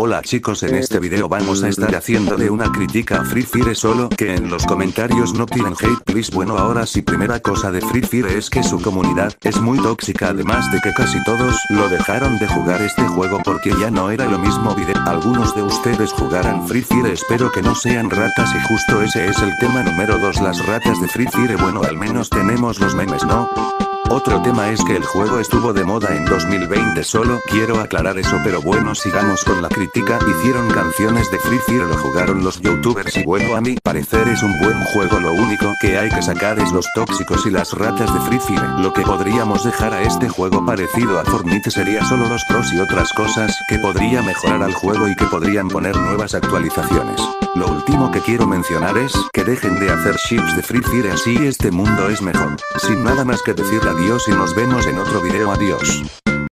Hola chicos, en este video vamos a estar haciéndole una crítica a Free Fire, solo que en los comentarios no tiren hate please. Bueno, ahora sí, primera cosa de Free Fire es que su comunidad es muy tóxica, además de que casi todos lo dejaron de jugar este juego porque ya no era lo mismo. Algunos de ustedes jugarán Free Fire, espero que no sean ratas, y justo ese es el tema número 2, las ratas de Free Fire. Bueno, al menos tenemos los memes, ¿no? Otro tema es que el juego estuvo de moda en 2020, solo quiero aclarar eso, pero bueno, sigamos con la crítica. Hicieron canciones de Free Fire, lo jugaron los youtubers y bueno, a mi parecer es un buen juego, lo único que hay que sacar es los tóxicos y las ratas de Free Fire. Lo que podríamos dejar a este juego parecido a Fortnite sería solo los pros y otras cosas que podría mejorar al juego y que podrían poner nuevas actualizaciones. Lo último que quiero mencionar es que dejen de hacer chips de Free Fire, así este mundo es mejor. Sin nada más que decir, adiós y nos vemos en otro video, adiós.